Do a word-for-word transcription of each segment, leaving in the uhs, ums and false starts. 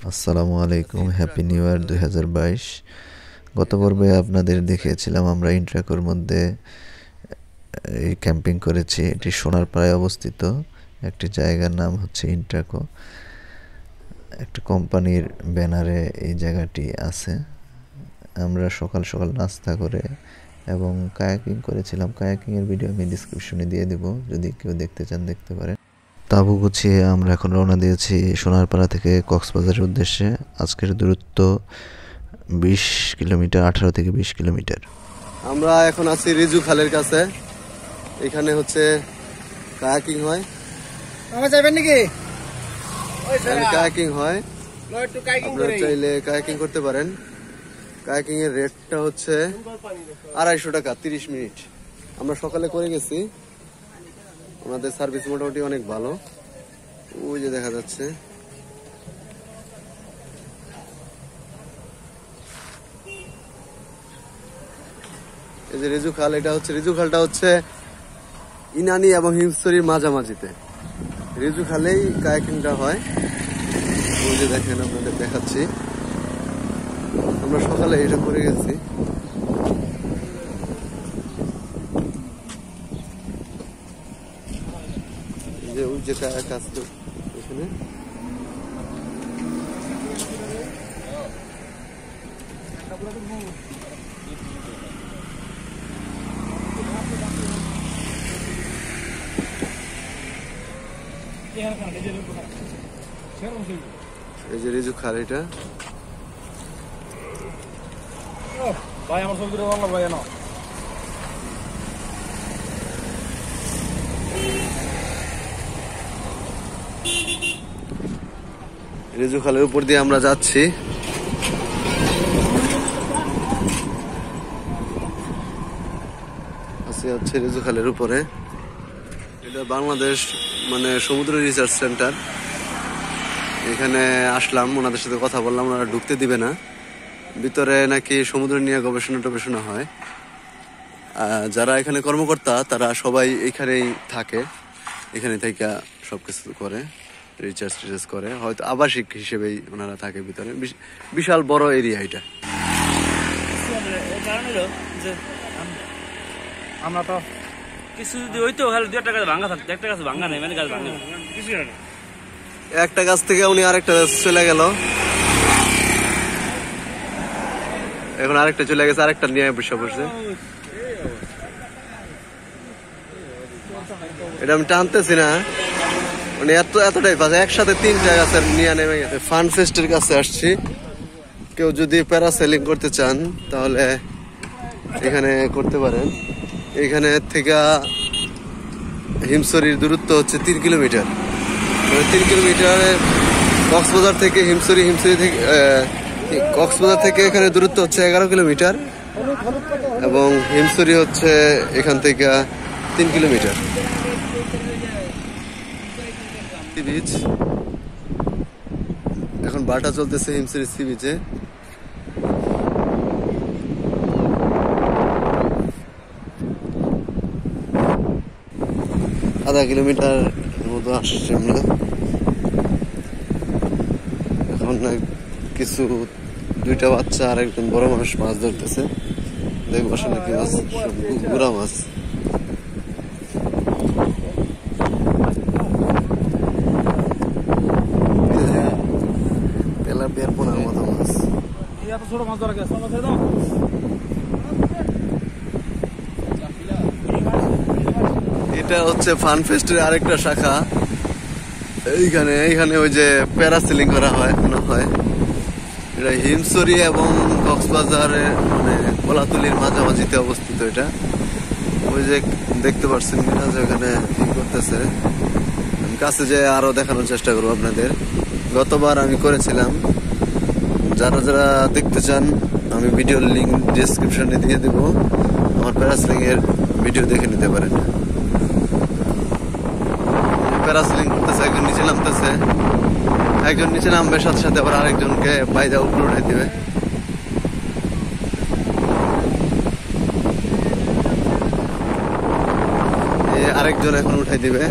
আসসালামু আলাইকুম, happy new year দুই হাজার বাইশ। গত পর্বে আপনাদের দেখিয়েছিলাম আমরা ইন্ট্রাকোর মধ্যে এই ক্যাম্পিং করেছি। এটি সোনারপাড়ায় অবস্থিত একটি জায়গার নাম হচ্ছে ইন্ট্রাকো। একটা কোম্পানির ব্যানারে এই জায়গাটি আছে। আমরা সকাল সকাল নাস্তা করে এবং কায়াকিং করেছিলাম। কায়াকিংয়ের ভিডিও আমি ডিসক্রিপশনে দিয়ে দেব, যদি কেউ দেখতে চান দেখতে পারেন। তাঁবু গুছিয়ে আমরা এখন রওনা দিয়েছি সোনারপাড়া থেকে কক্সবাজারের উদ্দেশ্যে। আজকের দূরত্ব বিশ কিলোমিটার, আঠারো থেকে বিশ কিলোমিটার। আমরা এখন আছি রিজু খালের কাছে। এখানে হচ্ছে কায়াকিং হয়। আমরা যাবেন নাকি? কায়াকিং হয়, আপনারা চাইলে কায়াকিং করতে পারেন। কায়াকিং এর রেটটা হচ্ছে আড়াইশো টাকা তিরিশ মিনিট। আমরা সকালে করে গেছি, ওনাদের সার্ভিস মোটামুটি অনেক ভালো। ওই যে দেখা যাচ্ছে এই যে রিজু খাল। এটা হচ্ছে রিজু খালটা হচ্ছে ইনানি এবং হিমছড়ির মাঝামাঝিতে। রিজু খালেই কায়াকিংটা হয়। ওই যে দেখেন, আপনাদের দেখাচ্ছি। আমরা সকালে এটা করে গেছি। যে ওই যে কায়াক আছে এখানে। এই যে রিজু খাল এটা। ভাই আমার ছবি করে বললাম ভাই না। রিজু খালের উপর দিয়ে আমরা যাচ্ছি। আছি হচ্ছে রিজু খালের উপরে। এটা বাংলাদেশ মানে সমুদ্র রিসার্চ সেন্টার। এখানে আসলাম, ওনাদের সাথে কথা বললাম, ওনারা ঢুকতে দিবে না। ভিতরে নাকি সমুদ্র নিয়ে গবেষণা টবেষণা হয়। যারা এখানে কর্মকর্তা তারা সবাই এখানেই থাকে, এখানে থেকে সবকিছু করে, রিসার্চ টিচার্স করে। হয়তো আবাসিক হিসেবেই ওনারা থাকে ভিতরে। বিশাল বড় এরিয়া এটা। আমরা তো কিছু যদি হইতো তাহলে দু একটা গাছ ভাঙা থাকতো, একটা গাছ ভাঙা নেই, মানে গাছ ভাঙা কিছু না। একটা গাছ থেকে উনি আরেকটা গাছ চলে গেল, এখন আরেকটা চলে গেছে, আরেকটা নিয়ে বসে বসে। এটা আমি টানতেছি না, মানে এত এতটাই পাশে একসাথে তিনটা গাছের নিয়ে নেমে গেছে। ফান ফেস্টের কাছে আসছি। কেউ যদি প্যারাসেলিং করতে চান তাহলে এখানে করতে পারেন। এখানে থেকে হিমছড়ির দূরত্ব হচ্ছে তিন কিলোমিটার। মানে তিন কিলোমিটারে কক্সবাজার থেকে হিমছড়ি, হিমছড়ি থেকে কক্সবাজার থেকে এখানে দূরত্ব হচ্ছে এগারো কিলোমিটার এবং হিমছড়ি হচ্ছে এখান থেকে তিন কিলোমিটার। বিচ এখন বাটা চলতেছে হিমছড়ি সি বিচে। আধা কিলোমিটার মতো আসছে আমরা। এখন কিছু দুইটা বাচ্চা আর একজন বড় মানুষ মাছ ধরতেছে। দেখবো আসলে কি মাছ, গুড়া মাছ। তেলাপিয়ার পোনার মতো মাছ। ছোট মাছ ধরা গেছে। এটা হচ্ছে ফান ফেস্টের আরেকটা শাখা। এইখানে এইখানে ওই যে প্যারাসেলিং করা হয় মনে হয়। এটা হিমছড়ি এবং কক্সবাজারের মানে কলাতলির মাঝামাঝিতে অবস্থিত। এটা ওই যে দেখতে পাচ্ছেন কিনা যে ওখানে কি করতেছে। আমি কাছে যে আরো দেখানোর চেষ্টা করবো আপনাদের। গতবার আমি করেছিলাম, যারা যারা দেখতে চান আমি ভিডিওর লিঙ্ক ডেসক্রিপশনে দিয়ে দেব, আমার প্যারাসেলিং এর ভিডিও দেখে নিতে পারেন। প্যারাসেলিং করতেছে, একজন নিচে নামতেছে, একজন নিচে নামবে সাথে সাথে আবার আরেকজনকে বাইরে উপরে উঠে দিবে। আরেকজন এখন উঠাই দিবে।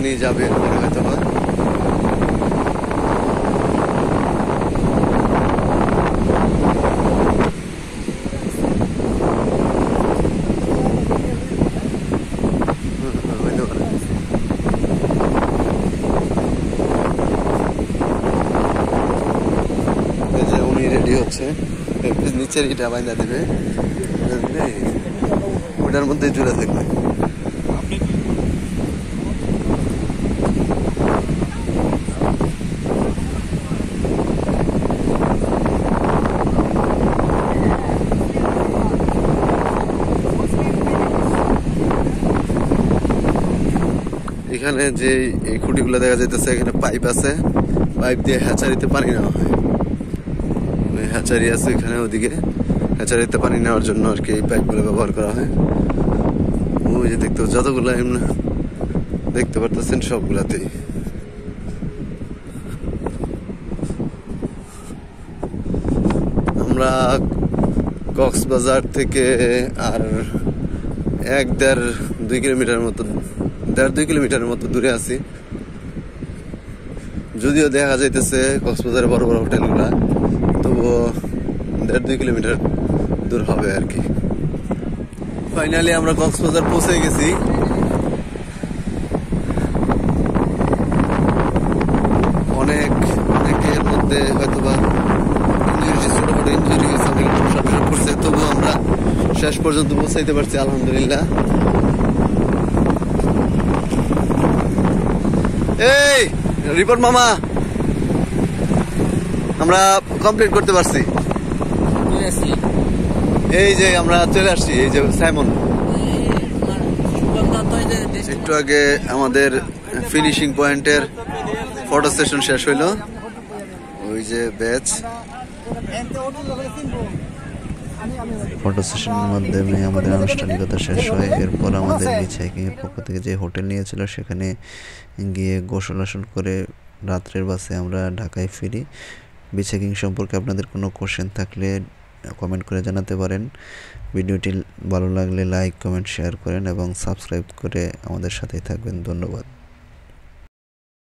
উনি যাবে হয়তো বা। রেডি হচ্ছে, নিচের ইটা বাইন্দা দেবে, ওটার মধ্যে জুড়ে থাকবে। এখানে যে এই খুঁটিগুলো দেখা যাইতেছে, এখানে পাইপ আছে, পাইপ দিয়ে হ্যাচারিতে পানি নেওয়া হয়। হ্যাচারি আছে এখানে, ওদিকে হ্যাচারিতে পানি নেওয়ার জন্য আর কি এই পাইপগুলো ব্যবহার করা হয়। ওই যে দেখতে যতগুলো এমনি দেখতে পারতেছেন সবগুলাতেই। আমরা কক্সবাজার থেকে আর এক দেড় দুই কিলোমিটার মতো দেড় দুই কিলোমিটারের মতো দূরে আছি। যদিও দেখা যাইতেছে কক্সবাজারের বড় বড় হোটেলগুলা, তবুও দেড় দুই কিলোমিটার দূর হবে আর কি। ফাইনালি আমরা কক্সবাজার পৌঁছে গেছি। অনেক অনেকের মধ্যে হয়তো বা ইঞ্জুরি, ছোটখাটো ইঞ্জুরি হয়েছে, অনেক প্রশাসন করছে, তবুও আমরা শেষ পর্যন্ত পৌঁছাইতে পারছি আলহামদুলিল্লাহ। এই রিপোর্ট মামা, আমরা কমপ্লিট করতে পারছি। এই যে আমরা চলে আসছি, এই যে সাইমন। একটু আগে আমাদের ফিনিশিং পয়েন্টের ফটো সেশন শেষ হইলো। ওই যে ব্যাচ ফটো সেশনের মাধ্যমে আমাদের আনুষ্ঠানিকতা শেষ হয়। এরপর আমাদের বিচ হাইকিং এর পক্ষ থেকে যে হোটেল নিয়েছিল সেখানে গিয়ে গোসল আসন করে রাত্রের বাসে আমরা ঢাকায় ফিরি। বিচ হাইকিং সম্পর্কে আপনাদের কোনো কোশ্চেন থাকলে কমেন্ট করে জানাতে পারেন। ভিডিওটি ভালো লাগলে লাইক, কমেন্ট, শেয়ার করেন এবং সাবস্ক্রাইব করে আমাদের সাথেই থাকবেন। ধন্যবাদ।